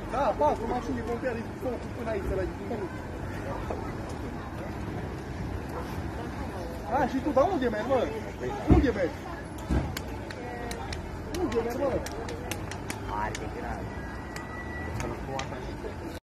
Da, patru mașini pompieri până aici, la A, și tu, dar unde mergi, mă? Unde mergi? Unde mergi, mă? Are de grav.